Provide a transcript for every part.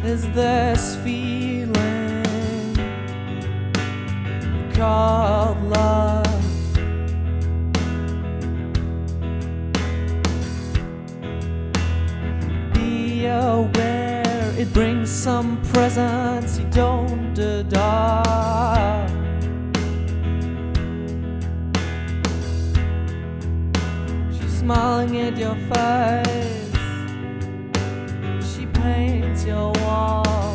is this feeling called love. Be aware it brings some presents you don't adore. She's smiling at your face, she paints your wall.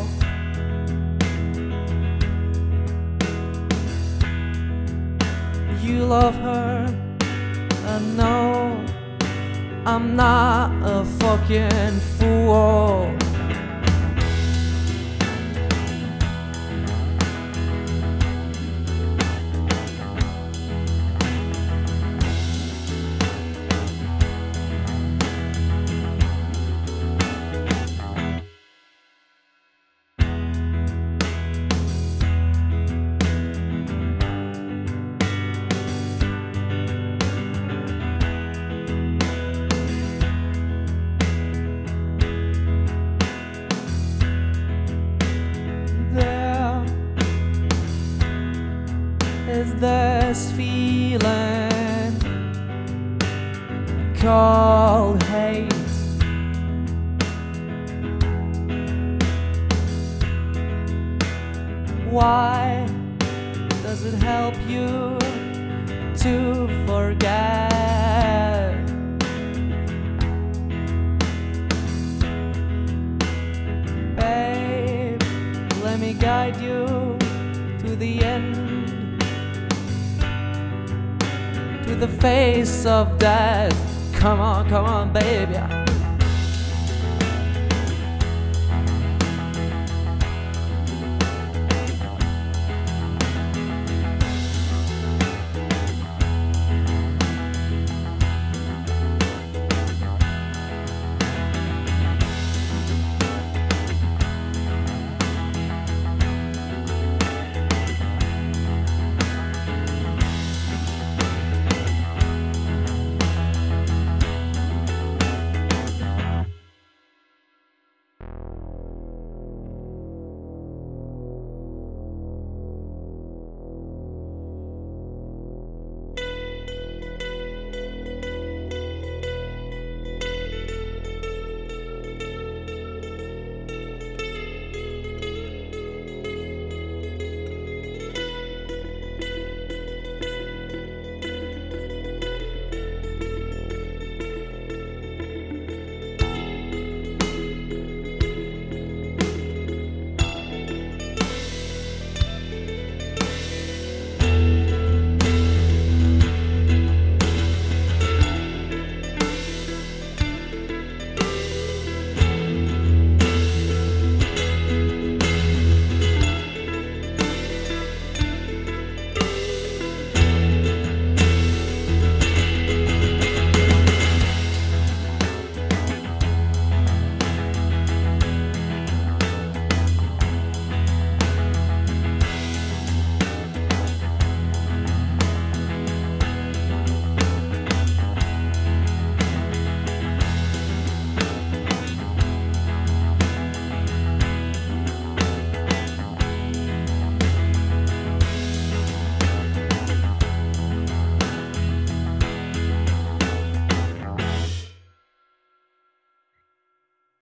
You love her, I know I'm not a fucking fool. Is this feeling called hate? Why does it help you to forget? Babe, let me guide you to the end, to the face of death. Come on, baby.